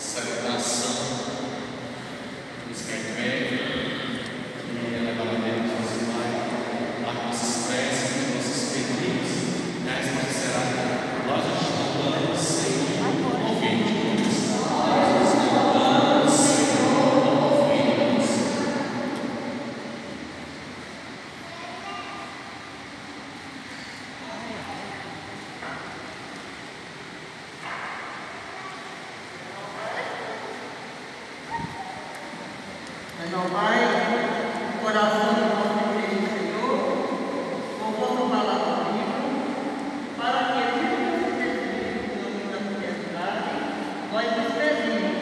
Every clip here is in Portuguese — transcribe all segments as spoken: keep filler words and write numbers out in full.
Renovai o coração do nosso Cristo Senhor, com vossa palavra viva, para que, tendo recebido o nome da fidelidade, nós esperemos.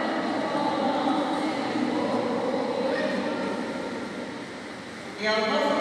E a vossa